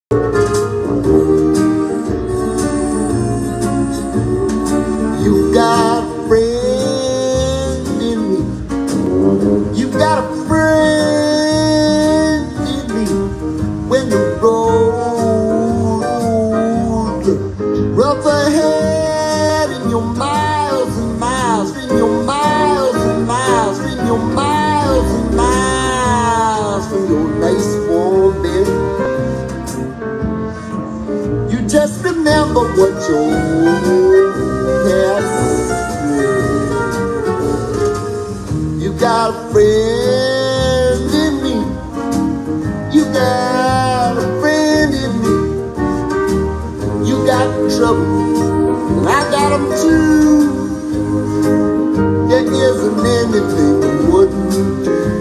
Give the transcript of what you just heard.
You got a friend in me. You got a friend in me. When the road rough ahead, and you're miles and miles, and you're miles and miles, and you're miles and miles from your nice warm bed. You just remember what your past did. You got a friend in me. You got a friend in me. You got trouble, and I got them too. There isn't anything I wouldn't do.